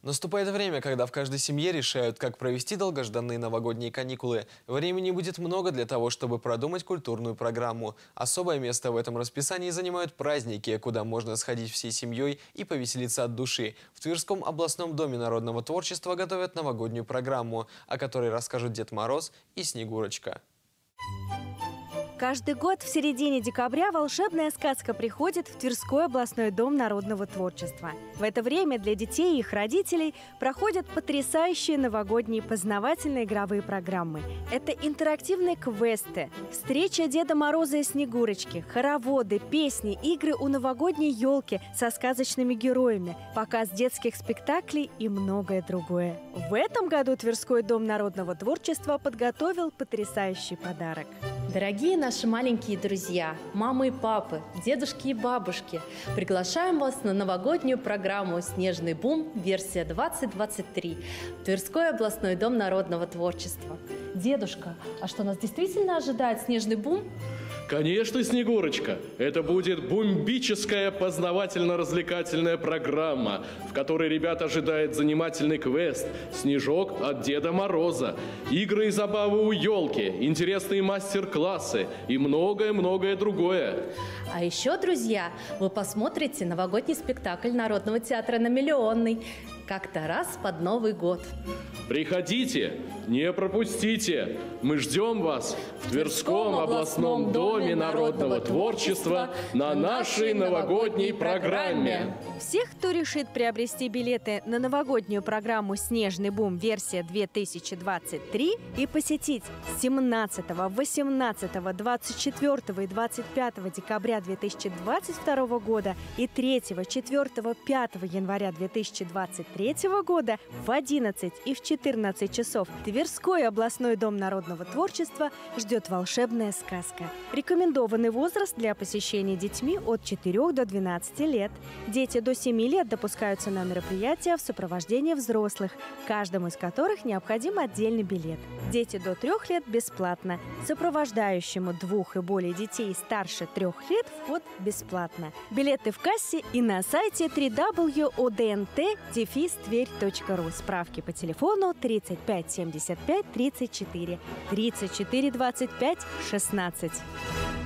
Наступает время, когда в каждой семье решают, как провести долгожданные новогодние каникулы. Времени будет много для того, чтобы продумать культурную программу. Особое место в этом расписании занимают праздники, куда можно сходить всей семьей и повеселиться от души. В Тверском областном доме народного творчества готовят новогоднюю программу, о которой расскажут Дед Мороз и Снегурочка. Каждый год в середине декабря волшебная сказка приходит в Тверской областной дом народного творчества. В это время для детей и их родителей проходят потрясающие новогодние познавательные игровые программы. Это интерактивные квесты, встреча Деда Мороза и Снегурочки, хороводы, песни, игры у новогодней елки со сказочными героями, показ детских спектаклей и многое другое. В этом году Тверской дом народного творчества подготовил потрясающий подарок. Дорогие наши маленькие друзья, мамы и папы, дедушки и бабушки, приглашаем вас на новогоднюю программу «Снежный бум. Версия 2023» в Тверской областной дом народного творчества. Дедушка, а что нас действительно ожидает снежный бум? Конечно, Снегурочка. Это будет бомбическая познавательно-развлекательная программа, в которой ребят ожидает занимательный квест «Снежок от Деда Мороза», игры и забавы у елки, интересные мастер-классы и многое-многое другое. А еще, друзья, вы посмотрите новогодний спектакль Народного театра на Миллионной «Как-то раз под Новый год». Приходите, не пропустите. Мы ждем вас в Тверском областном доме народного творчества на нашей новогодней программе. Всех, кто решит приобрести билеты на новогоднюю программу «Снежный бум. Версия 2023» и посетить 17, 18, 24 и 25 декабря 2022 года и 3, 4, 5 января 2023 года в 11 и в 14 часов Тверской областной дом народного творчества ждет волшебная сказка. Рекомендованный возраст для посещения детьми от 4 до 12 лет. Дети до 7 лет допускаются на мероприятия в сопровождении взрослых, каждому из которых необходим отдельный билет. Дети до 3 лет бесплатно. Сопровождающему 2 и более детей старше 3 лет вход бесплатно. Билеты в кассе и на сайте www.odnt-tверь.ру. Справки по телефону 35 75 34 34 25 16.